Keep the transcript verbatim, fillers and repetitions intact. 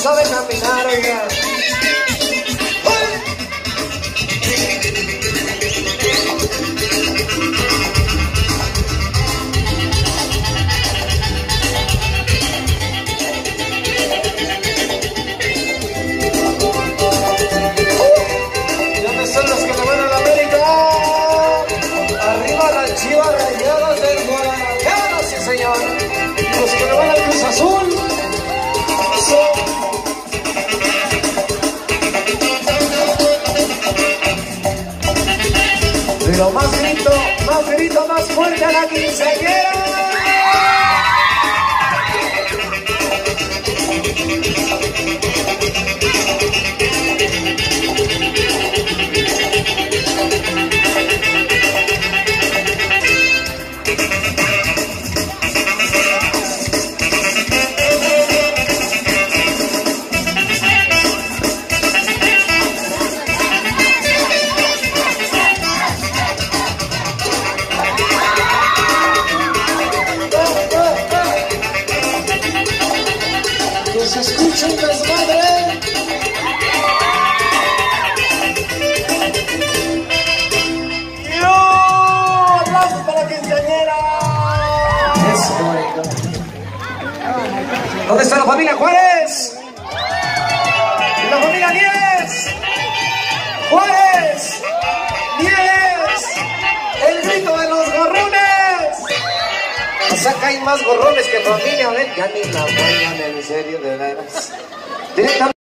sabe caminar, oiga. Chivas Rayadas del Guadalajara, sí señor. Los que le van al Cruz Azul. Eso. Pero más grito, más grito, más fuerte a la quinceañera. Se escucha un desmadre. ¡Yo! ¡Aplausos para la quinceañera! Eso, bonito. ¿Dónde está la familia Juárez? ¿Y la familia Nieves? ¡Juárez! ¡Nieves! ¡El grito de los gorrones! O sea, acá hay más gorrones que familia, ven, ya ni la vayan, en serio, de veras. Directamente.